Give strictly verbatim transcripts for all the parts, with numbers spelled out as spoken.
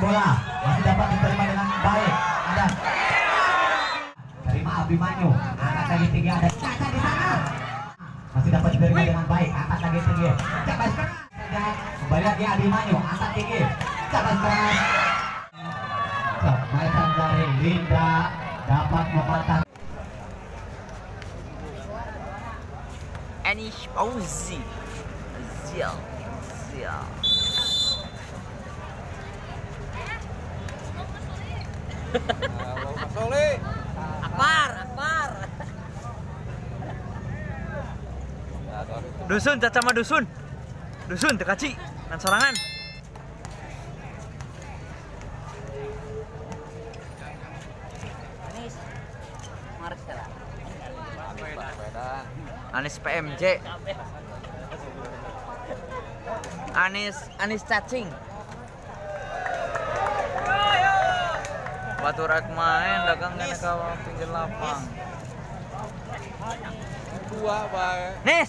bola masih dapat diterima dengan baik. Ada terima Abimanyu, angkat lagi tinggi, ada Caca di sana. Masih dapat diterima dengan baik, angkat lagi tinggi. Cabas keras. Kembali lagi Abimanyu, angkat tinggi. Cabas keras. Permainan dari Linda dapat mematah. Anish Pauzi. Sial. Sial. Akbar, akbar. Dusun, caca mah dusun. Dusun, tekaci, dan sorangan. Anis, Marcela. Anis P M J. Anis, Anis cacing. Batu rak main dagang kena ke pinggir lapang. Dua, Pak. Nis.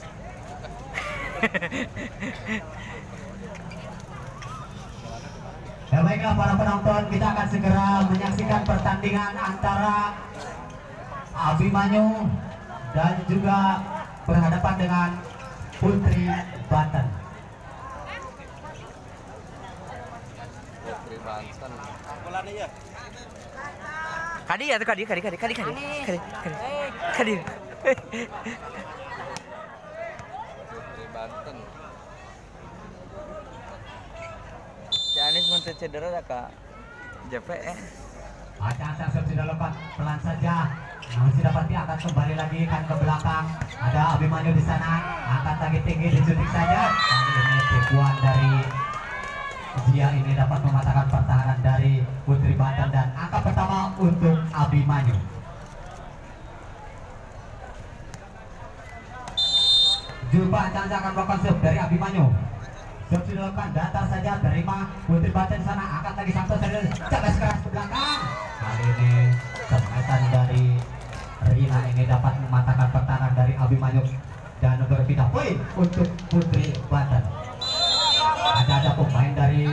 Ya baiklah para penonton, kita akan segera menyaksikan pertandingan antara Abimanyu dan juga berhadapan dengan Putri Banten. Putri Banten. Bolanya ya. Kadi ya tuh kadi kadi kadi kadi kadi kadi kadi. Putri Banten. Si Anis mau cedera dah kak J P eh. Acak-acak sudah lepas pelan saja. Masih dapat diangkat kembali lagi kan ke belakang. Ada Abimanyu di sana. Angkat lagi tinggi, disuntik saja. Kali ini tipuan dari Zia ini dapat mematahkan pertahanan dari Putri Banten dan angka pertama untuk Abimanyu. Jumpa Acak-acak akan melakukan serve dari Abimanyu. Serve dilakukan, datar saja, terima Putri Banten di sana. Angkat lagi Santos saja, cabas keras ke belakang. Kali ini semesan dari Rina ini dapat mematahkan pertahanan dari Abimanyu dan berpindah poin untuk Putri Banten. Ada-ada pemain dari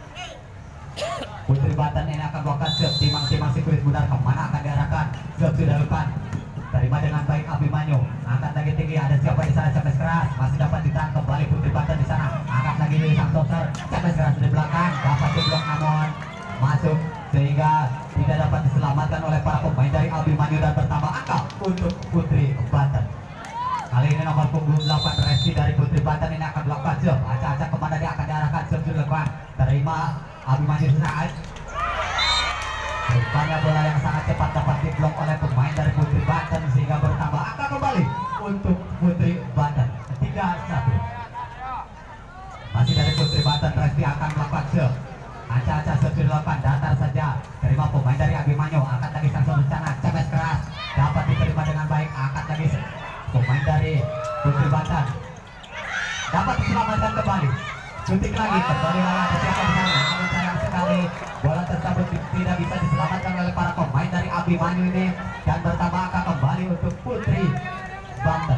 Putri Banten ini akan melakukan serve, timang-timang si kulit bundar kemana akan diarahkan. Serve sudah dilakukan, terima dengan baik Abimanyu. Angkat lagi tinggi, ada siapa di sana, cabas keras, masih dapat ditahan kembali Putri Banten di sana. Angkat lagi di sang toser, cabas keras di belakang, dapat diblok namun masuk sehingga tidak dapat diselamatkan oleh para pemain dari Abimanyu dan bertambah angka untuk Putri Banten. Kali ini nomor punggung delapan Resti dari Putri Banten ini akan melakukan serve. Acak-acak kemana dia akan diarahkan, serve dilakukan, terima Abimanyu saat. Rupanya bola yang sangat cepat dapat diblok oleh pemain dari Putri Banten sehingga bertambah angka kembali untuk Putri Banten. Tiga satu. Masih dari Putri Banten, Resti akan melakukan serve. Acak-acak serve dilakukan, datar saja, terima pemain dari Abimanyu. Angkat lagi sang rencana, cabas keras, dapat diterima dengan baik. Angkat lagi pemain dari Putri Banten, dapat diselamatkan kembali. Suntik lagi, kembali lagi siapa di sana. Namun sayang sekali bola tersebut tidak bisa diselamatkan oleh para pemain dari Abimanyu ini dan bertambah angka kembali untuk Putri Banten.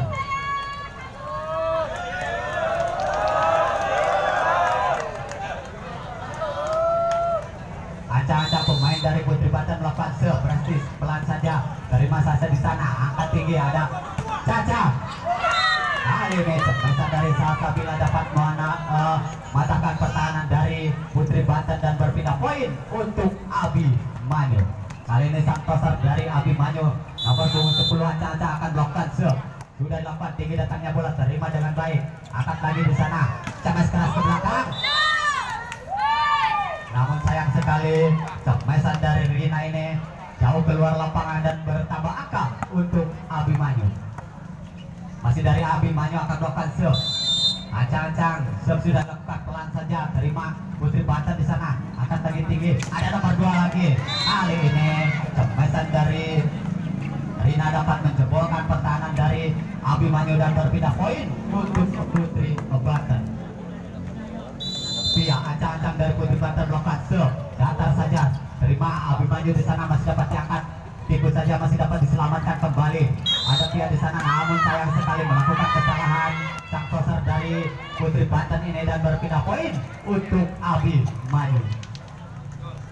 Acak-acak pemain dari Putri Banten melakukan serve, prestis pelan saja, terima saja di sana. Angkat tinggi, ada Caca. Kali ini semesan dari Salsabila dapat mematahkan uh, pertahanan dari Putri Banten dan berpindah poin untuk Abimanyu. Kali ini sang toser dari Abimanyu nomor punggung sepuluh Acak-acak akan melakukan serve. Sudah dilakukan, tinggi datangnya bola, terima dengan baik. Angkat lagi di sana, cabas keras ke belakang. Namun sayang sekali semesan dari Rina ini jauh keluar lapangan dan bertambah angka untuk Abimanyu. Masih dari Abimanyu akan melakukan serve. Acang-acang serve sudah dilakukan, pelan saja, terima Putri Banten di sana. Akan tinggi tinggi, ada nomor dua lagi. Kali ini semesan dari Rina dapat menjebolkan pertahanan dari Abimanyu dan berpindah poin untuk Putri Banten. Pihak acang-acang dari Putri Banten melakukan serve, datar saja, terima Abimanyu di sana, masih dapat diangkat. Tikus saja masih dapat diselamatkan kembali. Ada pihak di sana, namun sayang sekali melakukan kesalahan sang toser dari Putri Banten ini dan berpindah poin untuk Abimanyu.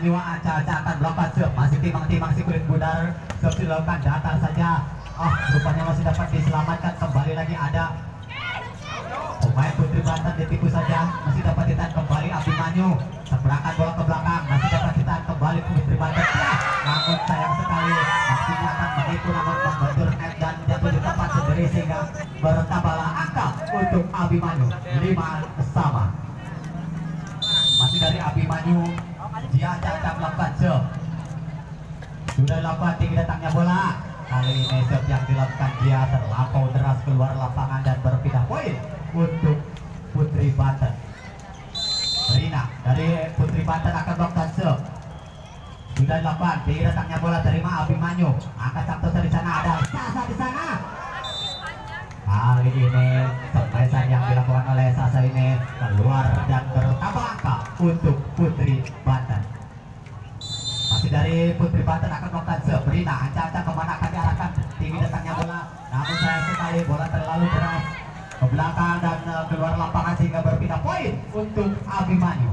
Abimanyu acak-acak akan melakukan serve, masih timang-timang si kulit budar, serve dilakukan datar saja. Oh, rupanya masih dapat diselamatkan. Kembali lagi ada pemain Putri Banten ditipu saja, masih dapat ditahan kembali Abimanyu. Seberangkat bola ke belakang, masih dapat ditahan kembali Putri Banten. Ya, namun sayang sekali maksudnya akan menipu namun membentur net dan jatuh di tempat sendiri sehingga bertambahlah angka untuk Abimanyu lima sama. Masih dari Abimanyu, dia acak-acak melakukan serve. Sudah dilakukan tinggi datangnya bola. Kali ini serve yang dilakukan dia terlampau deras keluar lapangan dan berpindah poin untuk Putri Banten. Rina dari Putri Banten akan melakukan serve. Sudah dilakukan tinggi datangnya bola, terima Abimanyu. Angkat Santosa di sana, ada Sasa di sana. Kali ini semesan yang dilakukan oleh Sasa ini keluar dan bertambah angka untuk Putri Banten. Masih dari Putri Banten akan melakukan serve. Rina acak-acak kemana akan diarahkan tinggi datangnya bola, namun sayang sekali bola terlalu deras ke belakang dan uh, keluar lapangan sehingga berpindah poin untuk Abimanyu.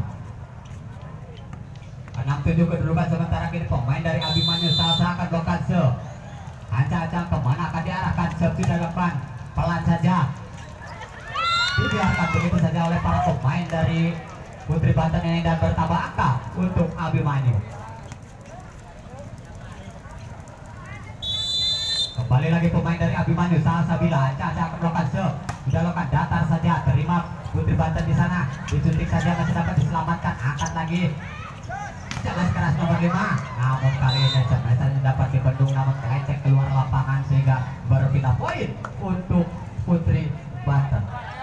enam tujuh kedudukan sementara kini pemain dari Abimanyu. Sasa akan melakukan serve. Acak-acak kemana akan diarahkan, serve tidak dilakukan, pelan saja dibiarkan begitu saja oleh para pemain dari Putri Banten ini dan bertambah angka untuk Abimanyu. Kembali lagi pemain dari Abimanyu. Sasa bila acak-acak akan melakukan serve, sudah lakukan datar saja, terima Putri Banten di sana, disuntik saja masih dapat diselamatkan, angkat lagi. Jelas keras nomor lima, namun kali ini Jelas dapat dibendung namun kelecek keluar lapangan sehingga berpindah poin untuk Putri Banten.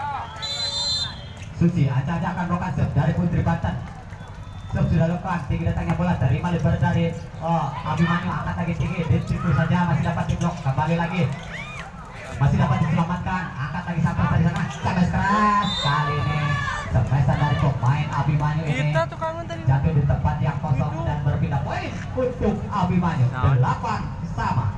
Susi acak-acak akan melakukan serve dari Putri Banten. Serve sudah lakukan, tinggi datangnya bola, terima lebar dari oh, Abimanyu, angkat lagi tinggi, disitu saja masih dapat diblok, kembali lagi masih dapat diselamatkan, angkat lagi sampai dari sana, Jelas keras. Kali ini semesan dari pemain Abimanyu ini jatuh di tempat yang kosong dan berpindah poin untuk Abimanyu delapan sama.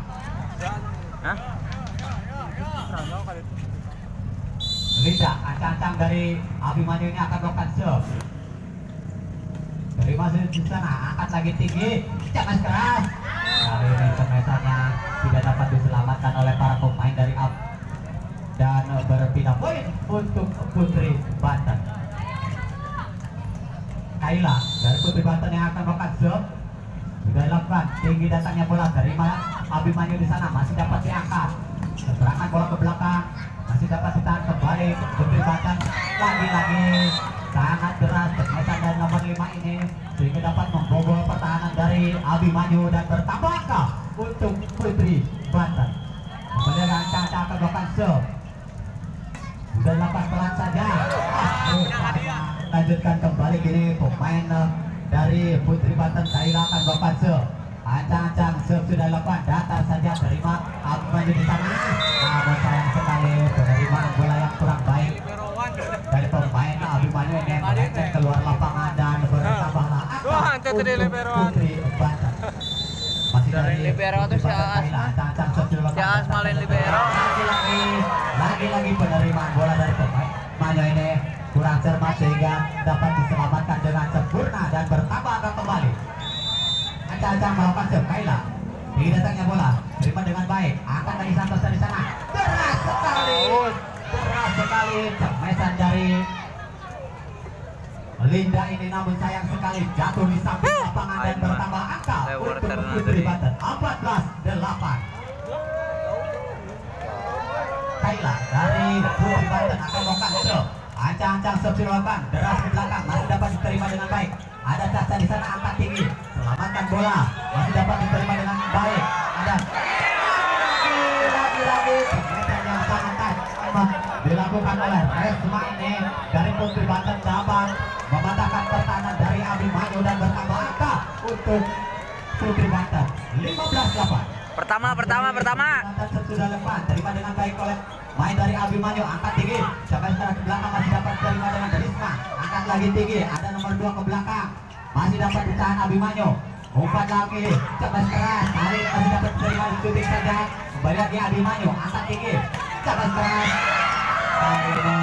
Linda acang-acang dari Abimanyu ini akan melakukan serve. Dari masih di sana, angkat lagi tinggi, Jelas keras. Kali ini semesannya tidak dapat diselamatkan oleh para pemain dari Ab dan berpindah poin untuk Putri Banten. Kaila dari Putri Banten yang akan melakukan serve. Sudah dilakukan, tinggi datangnya bola, terima Abimanyu di sana, masih dapat diangkat. Serangan bola ke belakang, masih dapat ditahan kembali Putri Banten. Lagi-lagi sangat deras semesan dari nomor lima ini sehingga dapat membobol pertahanan dari Abimanyu dan bertambah angka untuk Putri Banten. Kemudian acak-acak akan melakukan serve. Sudah dilakukan pelan saja. Ah, lanjutkan kembali kini pemain uh, dari Putri Banten. Kaila akan melakukan serve. Acang-acang serve sudah dilakukan, datar saja, terima Abimanyu di sana. Namun sayang sekali penerimaan bola yang kurang baik dari pemain Abimanyu ini melecet keluar lapangan dan bertambahlah angka untuk Putri Banten. Masih dari libero itu si acang-acang serve sudah dilakukan. Si Asmalin libero. Lagi-lagi, lagi-lagi penerimaan bola dari pemain Abimanyu ini kurang cermat sehingga dapat diselamatkan dengan sempurna dan bertambah angka kembali. Acang-acang melakukan serve. Kaila tinggi datangnya bola, terima dengan baik, angkat lagi Santos dari sana, keras sekali, keras sekali cemesan dari Linda ini, namun sayang sekali jatuh di samping lapangan dan bertambah angka untuk Putri Banten empat belas delapan. Kaila dari Putri Banten akan melakukan serve. Ancang-ancang serve dilakukan, deras ke belakang, masih dapat diterima dengan baik. Ada Caca di sana, angkat tinggi, selamatkan bola, masih dapat diterima dengan baik. Ada lagi-lagi semesan yang sangat tajam dilakukan oleh Resma ini dari Putri Banten, dapat mematahkan pertahanan dari Abimanyu dan bertambah angka untuk Putri Banten lima belas delapan. Pertama, pertama, pertama. Banten sudah lepas, terima dengan baik oleh main dari Abimanyu, angkat tinggi, sampai sekarang ke belakang masih dapat terima dengan Risma, angkat lagi tinggi, ada nomor dua ke belakang, masih dapat ditahan Abimanyu, umpat lagi, cepat keras, tarik, masih dapat terima shooting saja, kembali lagi Abimanyu, angkat tinggi, cepat keras, kali ini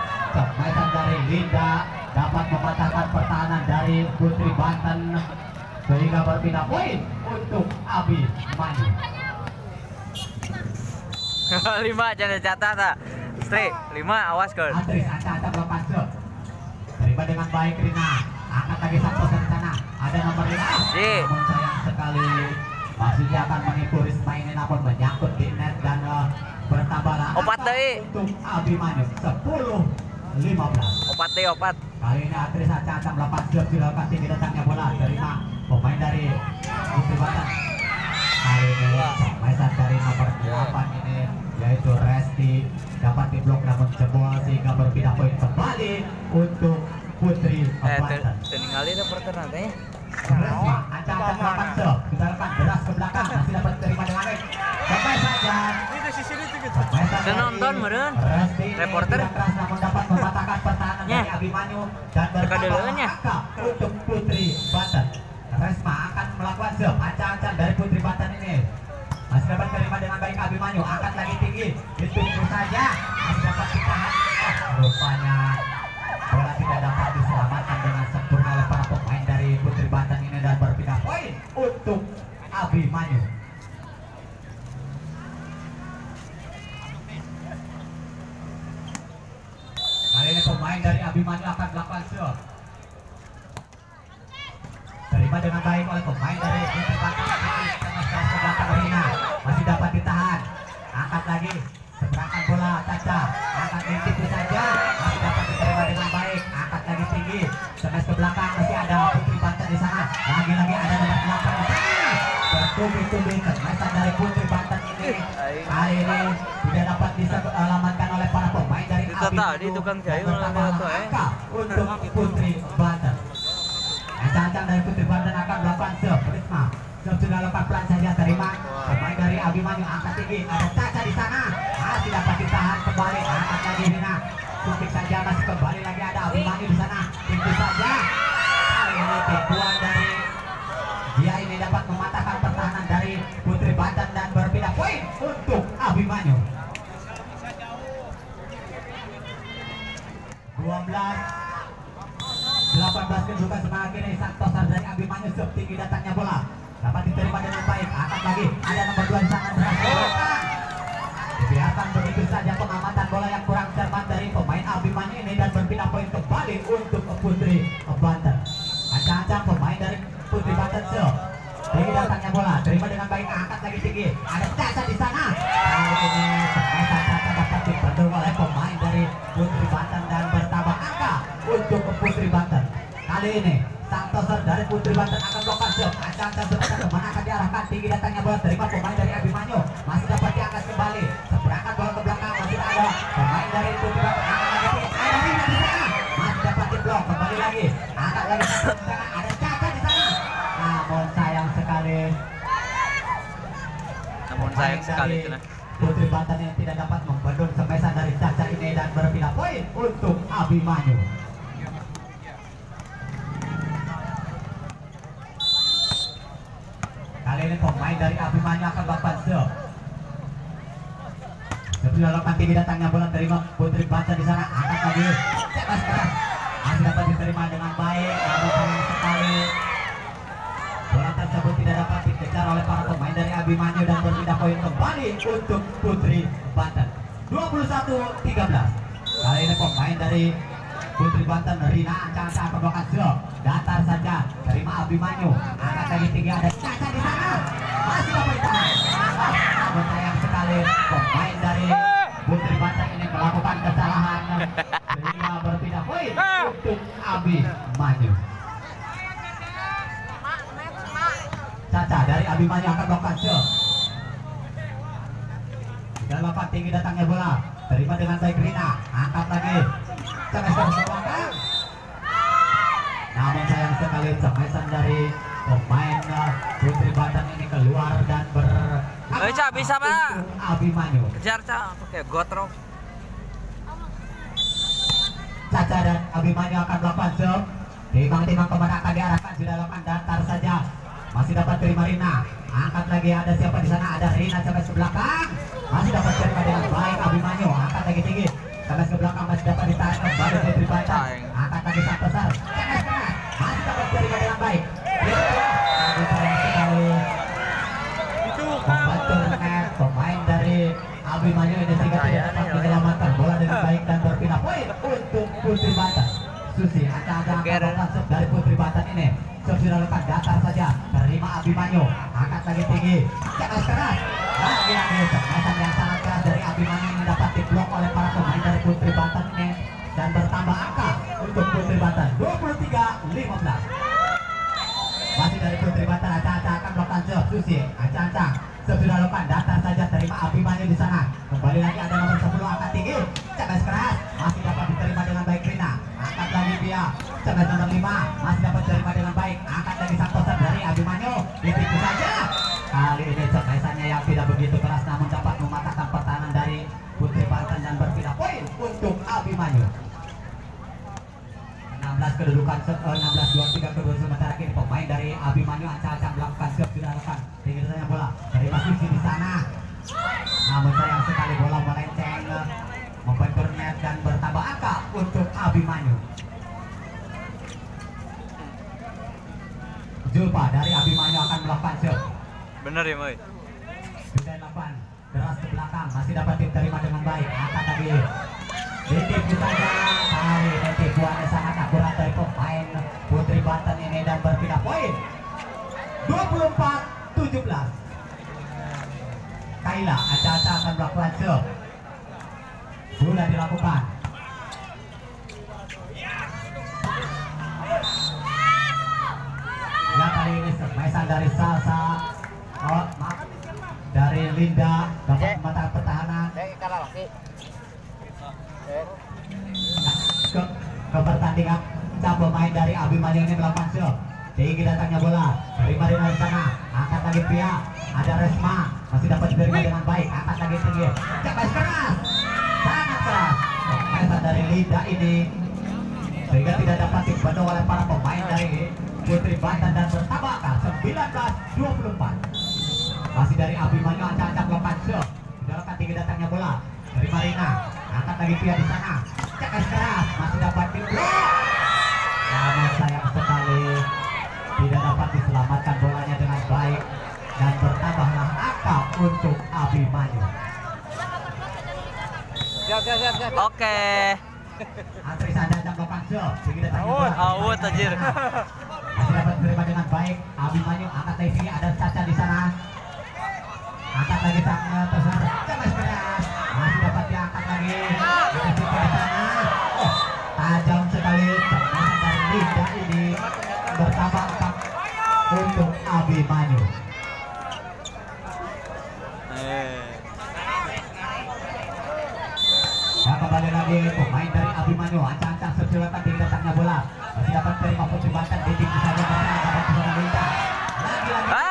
cepat dari Linda dapat mematahkan pertahanan dari Putri Banten sehingga berpindah poin untuk Abimanyu. Lima jangan catat ah. Stri, lima awas kan. Andris acak-acak melakukan serve. Terima dengan baik Rina. Angkat lagi Santosa di sana. Ada nomor lima. Ji. Namun sayang sekali masih dia akan menipu Risma ini namun menyangkut di net dan uh, bertambah Opat deui. untuk Abimanyu sepuluh lima belas. Opat deh opat. Kali ini Andris acak-acak melakukan serve dilakukan tinggi datangnya bola. Terima pemain dari Putri Batan. Kali ini Maisan dari nomor delapan ini yaitu Resti dapat diblok namun jebol sehingga berpindah poin kembali untuk Putri Eh, Batan. teningali deh pertanyaan teh. Resma acak-acak melakukan serve dibalikan deras ke belakang masih dapat terima dengan baik. Sampai saja. Sampai saja Udah nonton, meren. Resti ini Reporter. tidak keras namun dapat mematahkan pertahanan Nya. dari Abimanyu dan bertambah dulunya. angka untuk Putri Batan. Resma akan melakukan serve acak-acak dari Putri Batan ini. Masih dapat terima dengan baik Abimanyu, angkat lagi tinggi, ditunggu saja, masih dapat ditahan. Oh, rupanya bola tidak dapat diselamatkan dengan sempurna oleh para pemain dari Putri Batan ini dan berpindah poin untuk Abimanyu. Kali ini pemain dari Abimanyu akan melakukan serve. Terima dengan baik oleh pemain dari Putri Batan. Rina masih dapat ditahan, angkat lagi, seberangan bola Caca, angkat tinggi saja, masih dapat diterima dengan baik, angkat lagi tinggi, semes ke belakang masih ada Putri Batan di sana, lagi-lagi ada nomor delapan di sana, bertubi-tubi kemesan dari Putri Batan ini, kali ini tidak dapat diselamatkan oleh para pemain dari Tadi tukang jayu angka untuk Putri Batan. Caca dari Putri Batan akan melakukan serve, Risma. Sudah lepas pelan saja terima pemain dari Abimanyu angkat tinggi ada Caca di sana masih dapat ditahan kembali angkat lagi Rina suntik saja masih kembali lagi ada Abimanyu di sana tinggi saja kali ini tipuan dari dia ini dapat mematahkan pertahanan dari Putri Batan dan berpindah poin untuk Abimanyu. dua belas delapan belas kedudukan semangat kini Santosa dari Abimanyu serve tinggi datangnya bola dapat diterima dengan baik, angkat lagi ada nomor dua di sana berhasil dibiarkan begitu saja pengamatan bola yang kurang cermat dari pemain Abimanyu ini dan berpindah poin kembali untuk Putri Batan. Acak-acak pemain dari Putri Batan serve tinggi datangnya bola terima dengan baik, angkat lagi tinggi ada Caca di sana kali ini pemain Caca dapat dibantu oleh pemain dari Putri Batan dan bertambah angka untuk Putri Batan. Kali ini Santosa dari Putri Batan akan melakukan serve. Acak-acak sebentar kemana akan diarahkan tinggi datangnya bola terima pemain dari Abimanyu masih dapat diangkat kembali seberangkat bola ke belakang masih ada pemain dari Putri Batan angkat lagi tinggi ada Rina di sana masih dapat diblok kembali lagi angkat lagi di sana ada Caca di sana namun sayang sekali Namun sayang sekali itu nah. Putri Batan yang tidak dapat membendung semesan dari Caca ini dan berpindah poin untuk Abimanyu. Kali ini pemain dari Abimanyu akan melakukan serve. Sebelum lakukan tinggi datangnya bola terima Putri Batan di sana angkat lagi cepat keras masih dapat diterima dengan baik namun sayang sekali bola tersebut tidak dapat dikejar oleh para pemain dari Abimanyu dan berpindah poin kembali untuk Putri Batan dua puluh satu tiga belas. Kali ini pemain dari Putri Batan Rina Caca akan melakukan serve datar saja terima Abimanyu angkat lagi tinggi ada Caca di sana masih dapat ditahan namun sayang sekali pemain dari Putri Batan ini melakukan kesalahan sehingga berpindah poin untuk Abimanyu. Caca dari Abimanyu akan melakukan serve dan lakukan tinggi datangnya bola terima dengan baik Rina angkat lagi cemesan ke belakang namun sayang sekali cemesan dari pemain Putri Batan ini keluar dan ber Eh, Cak, bisa, Pak. Abimanyu. Kejar Cak pakai gotrok. Caca dan Abimanyu akan melakukan serve timbang-timbang kemana akan diarahkan sudah lakukan datar saja masih dapat terima Rina angkat lagi ada siapa di sana ada Rina sampai ke belakang masih dapat terima dengan baik Abimanyu angkat lagi tinggi sampai ke belakang masih dapat ditahan kembali Putri Batan angkat lagi Santosa masih dapat terima dengan baik Geger. Dari Putri Banten ini sudah lekat datar saja, terima Abimanyu, angkat lagi tinggi, cepat keras, lagi-lagi sermasan yang sangat keras dari Abimanyu ini dapat diblok oleh para pemain dari Putri Banten ini dan bertambah angka untuk Putri Banten dua puluh tiga lima belas. Masih dari Putri Banten, acak-acak akan melakukan serve Susi, acak-acak sudah lekat datar saja, terima Abimanyu di sana, kembali lagi ada nomor sepuluh angkat tinggi, cepat keras, masih dapat diterima dengan baik Rina, angkat lagi dia, cepat nomor lima, masih dapat diterima dengan baik, angkat lagi Santosa dari Abimanyu, ditipu saja. Kali ini cepesannya yang tidak begitu keras namun dapat mematahkan pertahanan dari Putri Banten dan berpindah poin untuk Abimanyu. enam belas kedudukan enam belas dua puluh tiga kedua sementara kini pemain dari Abimanyu acak-acak melakukan serve sudah lakukan tinggi saja bola dari posisi di sana, namun sayang sekali bola melenceng membentur net dan bertambah angka untuk Abimanyu. Julpa dari Abimanyu akan melakukan serve. Bener ya, Moy. Sudah delapan deras ke belakang, masih dapat diterima dengan baik, angkat lagi ditipu saja. Kali ini tipuannya sangat akurat dari pemain Putri Banten ini dan berpindah poin dua puluh empat tujuh belas. Kaila acak-acak akan melakukan serve, sudah dilakukan. Ya kali ini sermesan dari Salsa, oh maaf, dari Linda dapat mematahkan pertahanan. Ke, ke pertandingan cap pemain dari Abimanyu ini melakukan serve, tinggi datangnya bola dari Marina di sana, angkat lagi Pia, ada Resma, masih dapat diterima dengan baik, angkat lagi tinggi, cepat keras, sangat keras, permainan dari Linda ini sehingga tidak dapat dibendung oleh para pemain dari Putri Banten dan bertambah angka sembilan belas dua puluh empat. Masih dari Abimanyu acak-acak melakukan serve, sudah lekat tinggi datangnya bola dari Marina, angkat lagi Pia di sana, cepat keras, masih dapat diblok. Namun sayang sekali tidak dapat diselamatkan bolanya dengan baik dan bertambahlah angka untuk Abimanyu. Siap, siap, siap, siap. Oke. Antri saja jam delapan serve, tinggi datangnya Awut, bola. awut anjir. Masih dapat diterima dengan baik. Abimanyu angkat lagi, ada Caca di sana. Angkat lagi Caca tersebut, cepat keras, masih dapat diangkat lagi. Ada Siti di sana. Oh, tajam sekali permainan dari Linda ini, bertambah angka untuk Abimanyu. Eh. Ya kembali lagi pemain dari Abimanyu, acak-acak sersilakan tinggi datangnya bola, masih dapat terima Putri Banten di tim saja bersama dapat bersama Linda. Lagi-lagi Ah.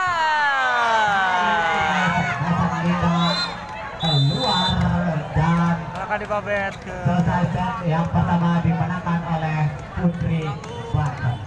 bersama Linda keluar dan Akan dipabet ke selesai set yang pertama dimenangkan oleh Putri Banten.